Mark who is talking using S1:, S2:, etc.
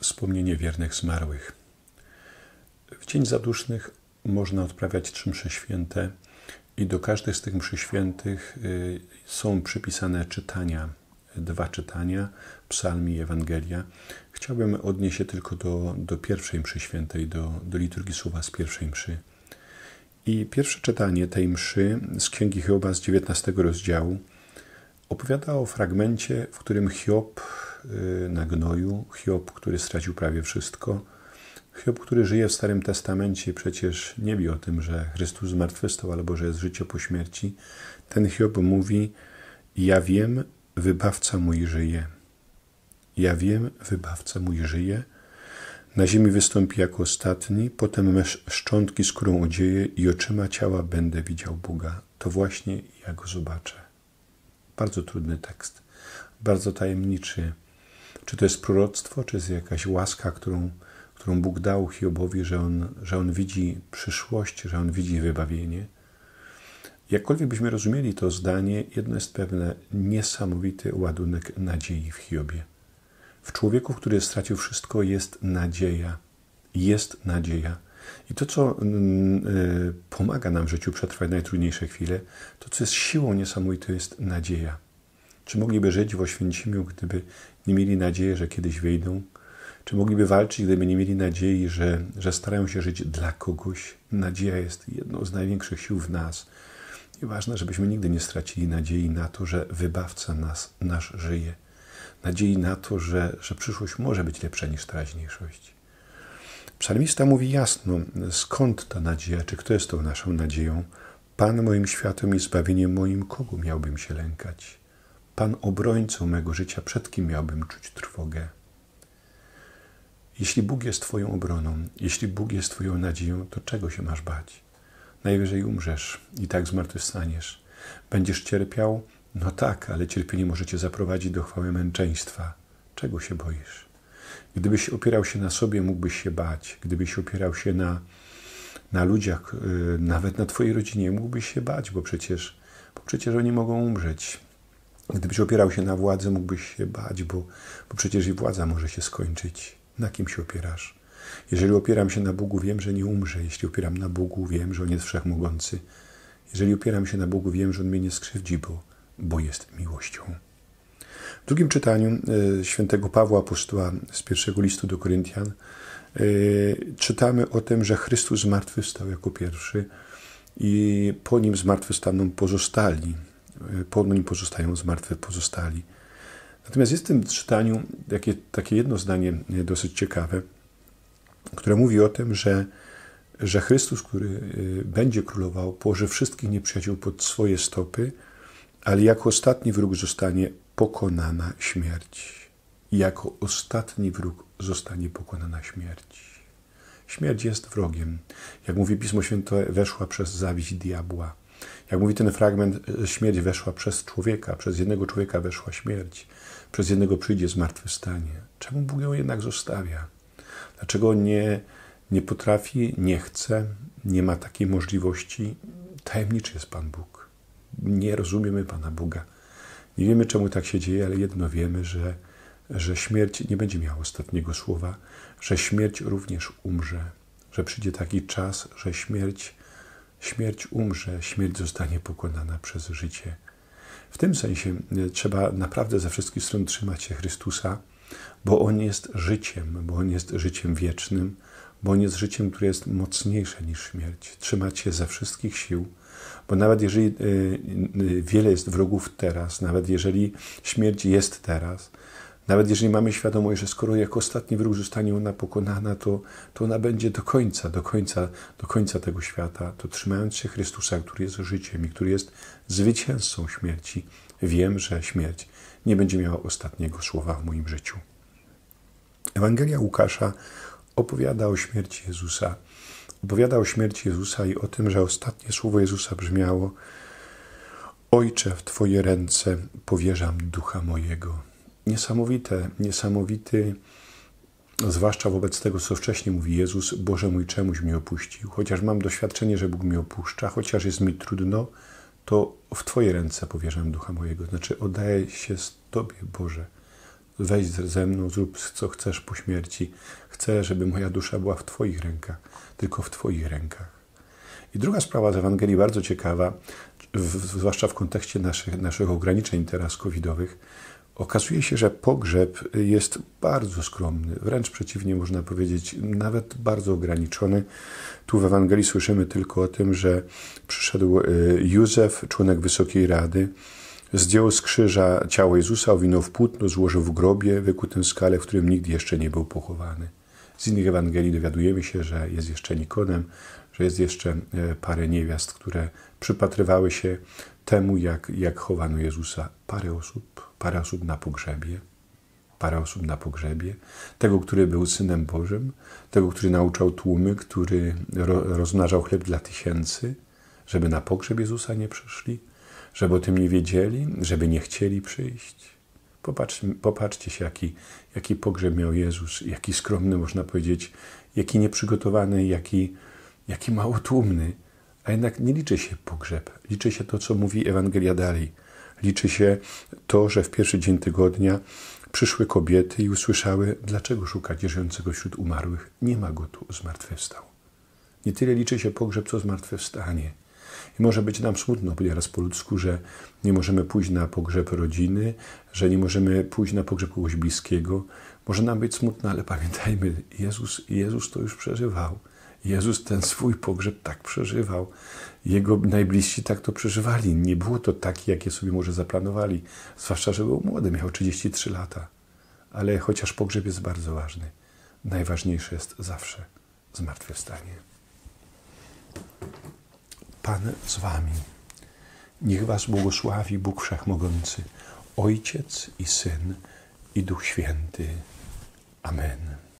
S1: wspomnienie wiernych zmarłych. W Dzień Zadusznych można odprawiać 3 msze święte i do każdej z tych mszy świętych są przypisane czytania, 2 czytania, psalm i Ewangelia. Chciałbym odnieść się tylko do pierwszej mszy świętej, do liturgii słowa z pierwszej mszy. I pierwsze czytanie tej mszy z Księgi Hioba z 19 rozdziału opowiada o fragmencie, w którym Hiob na gnoju, Hiob, który stracił prawie wszystko, Hiob, który żyje w Starym Testamencie, przecież nie wie o tym, że Chrystus zmartwychwstał albo że jest życie po śmierci. Ten Hiob mówi: ja wiem, Wybawca mój żyje. Ja wiem, Wybawca mój żyje. Na ziemi wystąpi jako ostatni, potem me szczątki skórą odzieje i oczyma ciała będę widział Boga. To właśnie ja Go zobaczę. Bardzo trudny tekst, bardzo tajemniczy. Czy to jest proroctwo, czy jest jakaś łaska, którą Bóg dał Hiobowi, że on widzi przyszłość, że on widzi wybawienie? Jakkolwiek byśmy rozumieli to zdanie, jedno jest pewne: niesamowity ładunek nadziei w Hiobie. W człowieku, który stracił wszystko, jest nadzieja. Jest nadzieja. I to, co pomaga nam w życiu przetrwać najtrudniejsze chwile, to, co jest siłą niesamowitą, jest nadzieja. Czy mogliby żyć w Oświęcimiu, gdyby nie mieli nadziei, że kiedyś wyjdą? Czy mogliby walczyć, gdyby nie mieli nadziei, że starają się żyć dla kogoś? Nadzieja jest jedną z największych sił w nas. I ważne, żebyśmy nigdy nie stracili nadziei na to, że Wybawca nasz żyje. Nadziei na to, że przyszłość może być lepsza niż teraźniejszość. Psalmista mówi jasno, skąd ta nadzieja, czy kto jest tą naszą nadzieją? Pan moim światłem i zbawieniem moim, kogo miałbym się lękać? Pan obrońcą mego życia, przed kim miałbym czuć trwogę? Jeśli Bóg jest Twoją obroną, jeśli Bóg jest Twoją nadzieją, to czego się masz bać? Najwyżej umrzesz i tak zmartwychwstaniesz. Będziesz cierpiał? No tak, ale cierpienie może Cię zaprowadzić do chwały męczeństwa. Czego się boisz? Gdybyś opierał się na sobie, mógłbyś się bać. Gdybyś opierał się na ludziach, nawet na Twojej rodzinie, mógłbyś się bać, bo przecież oni mogą umrzeć. Gdybyś opierał się na władzy, mógłbyś się bać, bo przecież i władza może się skończyć. Na kim się opierasz? Jeżeli opieram się na Bogu, wiem, że nie umrę. Jeśli opieram na Bogu, wiem, że On jest wszechmogący. Jeżeli opieram się na Bogu, wiem, że On mnie nie skrzywdzi, bo jest miłością. W drugim czytaniu świętego Pawła Apostoła z pierwszego listu do Koryntian czytamy o tym, że Chrystus zmartwychwstał jako pierwszy i po Nim zmartwychwstaną pozostali. Po Nim pozostają zmartwych pozostali. Natomiast jest w tym czytaniu takie jedno zdanie dosyć ciekawe, które mówi o tym, że Chrystus, który będzie królował, położy wszystkich nieprzyjaciół pod swoje stopy, ale jako ostatni wróg zostanie pokonana śmierć. Jako ostatni wróg zostanie pokonana śmierć. Śmierć jest wrogiem. Jak mówi Pismo Święte, weszła przez zawiść diabła. Jak mówi ten fragment, śmierć weszła przez człowieka, przez jednego człowieka weszła śmierć, przez jednego przyjdzie zmartwychwstanie. Czemu Bóg ją jednak zostawia? Dlaczego nie potrafi, nie chce, nie ma takiej możliwości? Tajemniczy jest Pan Bóg. Nie rozumiemy Pana Boga. Nie wiemy, czemu tak się dzieje, ale jedno wiemy, że śmierć nie będzie miała ostatniego słowa, że śmierć również umrze, że przyjdzie taki czas, że śmierć umrze, śmierć zostanie pokonana przez życie. W tym sensie trzeba naprawdę ze wszystkich stron trzymać się Chrystusa, bo On jest życiem wiecznym, bo On jest życiem, które jest mocniejsze niż śmierć. Trzymać się ze wszystkich sił, bo nawet jeżeli wiele jest wrogów teraz, nawet jeżeli śmierć jest teraz, nawet jeżeli mamy świadomość, że skoro jako ostatni wróg zostanie ona pokonana, to ona będzie do końca tego świata, to trzymając się Chrystusa, który jest życiem i który jest zwycięzcą śmierci, wiem, że śmierć nie będzie miała ostatniego słowa w moim życiu. Ewangelia Łukasza opowiada o śmierci Jezusa. Opowiada o śmierci Jezusa i o tym, że ostatnie słowo Jezusa brzmiało: Ojcze, w Twoje ręce powierzam ducha mojego. Niesamowity, zwłaszcza wobec tego, co wcześniej mówi Jezus: Boże mój, czemuś mnie opuścił. Chociaż mam doświadczenie, że Bóg mnie opuszcza, chociaż jest mi trudno, to w Twoje ręce powierzam ducha mojego. Znaczy oddaję się Tobie, Boże. weź ze mną, zrób co chcesz po śmierci. Chcę, żeby moja dusza była w Twoich rękach, tylko w Twoich rękach. I druga sprawa z Ewangelii, bardzo ciekawa, zwłaszcza w kontekście naszych ograniczeń teraz covidowych, okazuje się, że pogrzeb jest bardzo skromny, wręcz przeciwnie, można powiedzieć, nawet bardzo ograniczony. Tu w Ewangelii słyszymy tylko o tym, że przyszedł Józef, członek Wysokiej Rady, zdjął z krzyża ciało Jezusa, owinął w płótno, złożył w grobie wykutym w skale, w którym nikt jeszcze nie był pochowany. Z innych Ewangelii dowiadujemy się, że jest jeszcze Nikodem, że jest jeszcze parę niewiast, które przypatrywały się temu, jak chowano Jezusa. Parę osób na pogrzebie. Tego, który był Synem Bożym, tego, który nauczał tłumy, który rozmnażał chleb dla tysięcy, żeby na pogrzeb Jezusa nie przyszli, żeby o tym nie wiedzieli, żeby nie chcieli przyjść. Popatrzcie się, jaki pogrzeb miał Jezus, jaki skromny, można powiedzieć, jaki nieprzygotowany, jaki mało tłumny. A jednak nie liczy się pogrzeb. Liczy się to, co mówi Ewangelia dalej. Liczy się to, że w pierwszy dzień tygodnia przyszły kobiety i usłyszały, dlaczego szukacie żyjącego wśród umarłych? Nie ma go tu, zmartwychwstał. Nie tyle liczy się pogrzeb, co zmartwychwstanie. I może być nam smutno, nieraz po ludzku, że nie możemy pójść na pogrzeb rodziny, że nie możemy pójść na pogrzeb kogoś bliskiego. Może nam być smutno, ale pamiętajmy, Jezus to już przeżywał. Jezus ten swój pogrzeb tak przeżywał. Jego najbliżsi tak to przeżywali. Nie było to takie, jakie sobie może zaplanowali. Zwłaszcza, że był młody, miał 33 lata. Ale chociaż pogrzeb jest bardzo ważny, najważniejsze jest zawsze zmartwychwstanie. Pan z wami. Niech was błogosławi Bóg Wszechmogący, Ojciec i Syn i Duch Święty. Amen.